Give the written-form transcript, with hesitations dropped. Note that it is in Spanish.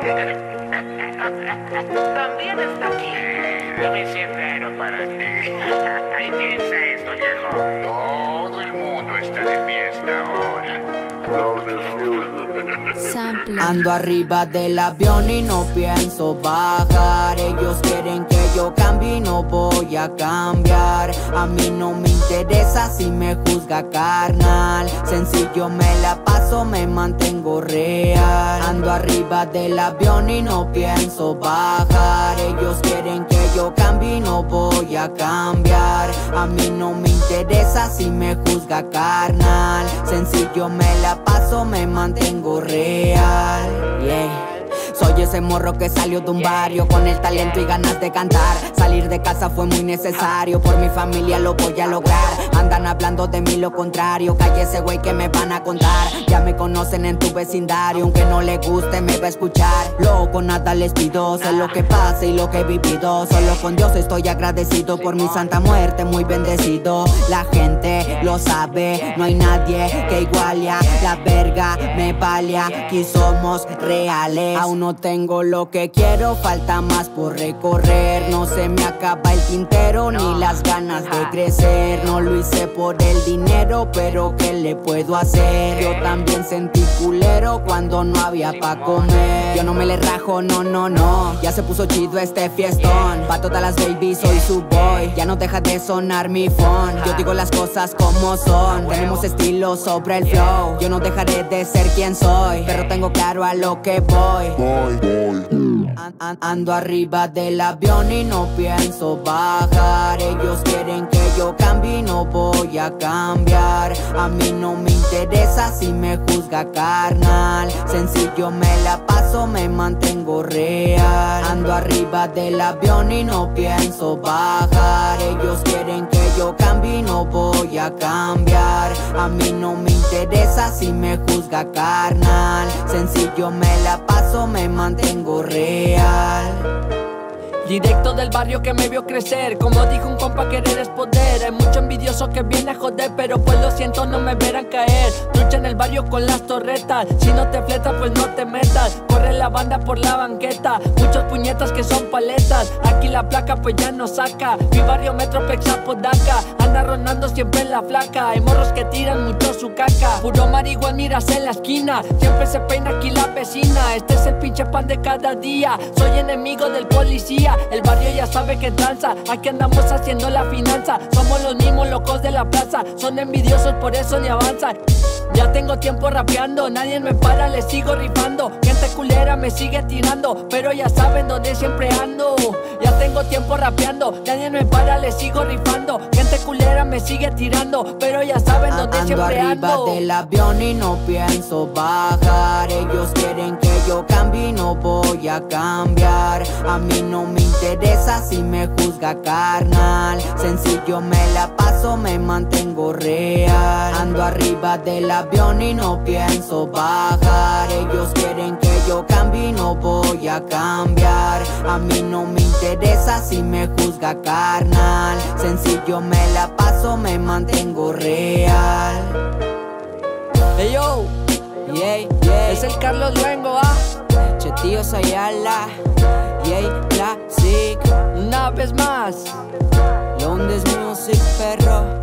También está aquí. Debe ser raro para ti. Ahí piensa esto, viejo. Todo el mundo está de fiesta ahora. Ando arriba del avión y no pienso bajar. Ellos quieren que yo cambie y no voy a cambiar. A mí no me interesa si me juzga, carnal. Sencillo me la paso, me mantengo real. Ando arriba del avión y no pienso bajar. Ellos quieren que yo cambie y no voy a cambiar. A mí no me interesa si me juzga, carnal. Sencillo me la paso, me mantengo real. Yeah. Soy ese morro que salió de un barrio con el talento y ganas de cantar. Salir de casa fue muy necesario, por mi familia lo voy a lograr. Andan hablando de mí lo contrario, calle ese güey que me van a contar. Ya me conocen en tu vecindario, aunque no le guste me va a escuchar. Loco, nada les pido, sé lo que pasa y lo que he vivido. Solo con Dios estoy agradecido, por mi santa muerte muy bendecido. La gente lo sabe, no hay nadie que iguale a la verga, me vale, aquí somos reales. Aún no tengo lo que quiero, falta más por recorrer. No se me acaba el tintero ni las ganas de crecer. No lo hice por el dinero, pero ¿qué le puedo hacer? Yo también sentí culero cuando no había pa' comer. Yo no me le rajo, no, no, no. Ya se puso chido este fiestón. Pa' todas las babies soy su boy. Ya no deja de sonar mi phone. Yo digo las cosas como son. Tenemos estilo sobre el flow. Yo no dejaré de ser quien soy, pero tengo claro a lo que voy. Ando arriba del avión y no pienso bajar. Ellos quieren que yo cambie y no voy a cambiar. A mí no me interesa si me juzga, carnal. Sencillo me la paso, me mantengo real. Ando arriba del avión y no pienso bajar. Ellos quieren que yo cambie y no voy a cambiar. A mí no me interesa si me juzga, carnal. Sencillo me la paso, me mantengo real. Directo del barrio que me vio crecer. Como dijo un compa, querer es poder. Hay mucho envidioso que viene a joder, pero pues lo siento, no me verán caer. Lucha en el barrio con las torretas. Si no te fletas, pues no te metas. Corre la banda por la banqueta. Muchos puñetas que son paletas. Aquí la placa pues ya no saca. Mi barrio Metroplex Apodaca. Anda rondando siempre en la flaca. Hay morros que tiran mucho su caca. Puro marihuana miras en la esquina. Siempre se peina aquí la vecina. Este es el pinche pan de cada día. Soy enemigo del policía. El barrio ya sabe que tranza. Aquí andamos haciendo la finanza. Somos los mismos locos de la plaza. Son envidiosos, por eso ni avanzan. Ya tengo tiempo rapeando, nadie me para, le sigo rifando. Gente culera me sigue tirando, pero ya saben dónde siempre ando. Ya tengo tiempo rapeando, nadie me para, le sigo rifando. Gente culera me sigue tirando, pero ya saben dónde siempre ando. Ando arriba del avión y no pienso bajar. Ellos quieren que yo cambie y no voy a cambiar. A mí no me interesa si me juzga, carnal. Sencillo me la paso, me mantengo real. Ando arriba del avión y no pienso bajar. Ellos quieren que yo cambie y no voy a cambiar. A mí no me interesa si me juzga, carnal. Sencillo me la paso, me mantengo real. Hey yo, Yeah, yeah. es el Carlos Luengo, Che tío Sayala, yeah, classic. una vez más. Londes Music, perro.